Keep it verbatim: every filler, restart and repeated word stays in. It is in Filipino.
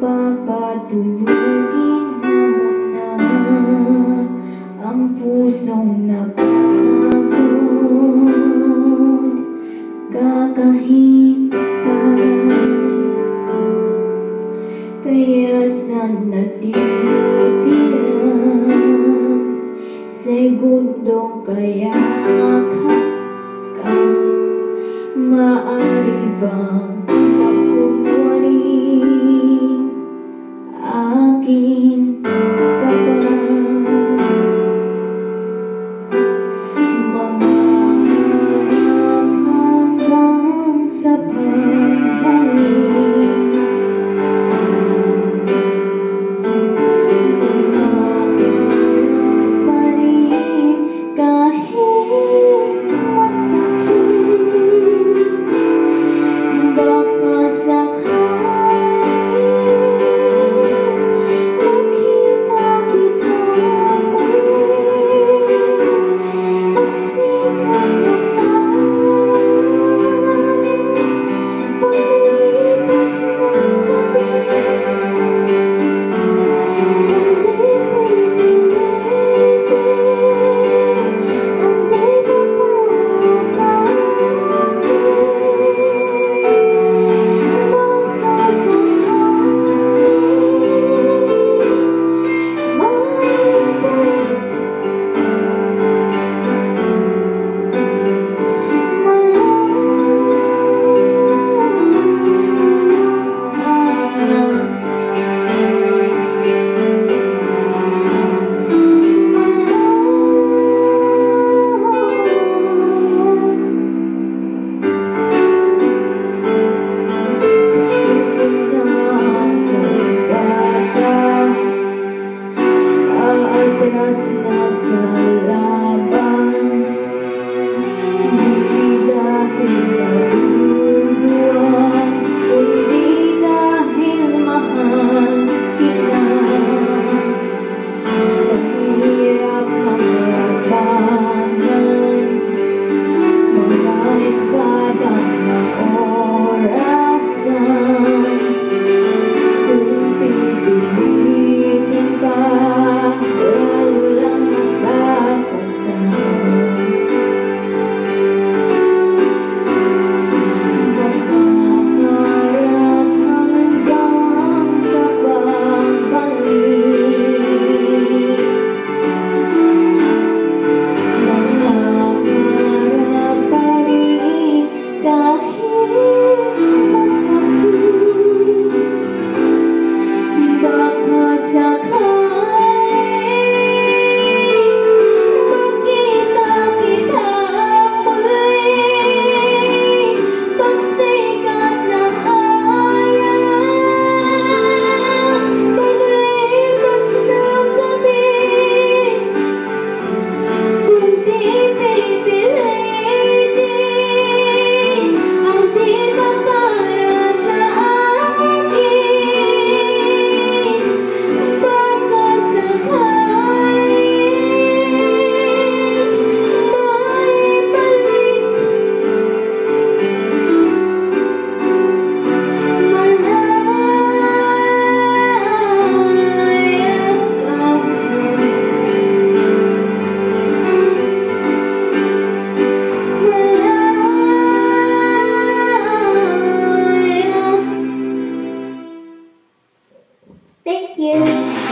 papatulugin na muna ang pusong napagod, kakahintay. Kaya sa natitirang segundong kayakap ka, maaari bang pagkunwaring akin ka ba? Mangarap hanggang sa pagbalik, mangarap pa rin kahit masakit. Baka sakali makita kita muli, pagsikat ng araw, paglipas ng gabi. Kundi pinipilit ang dela para sa atras na sa laban, di dahil natuluan, kundi dahil mahal kita. Mahirap ang labanan, mga espada ng orasan. Kung pipilitin pa, lalo lang masasaktan. Mangarap hanggang sa pagbalik, mangarap pa rin kahit masakit. Baka sakali makita kita muli, pagsikat ng araw, paglipas ng gabi. Kundi pipilitin ang dela para sa akin, baka sakali maibalik. MaLaYa ka na. MaLaYa. Thank you.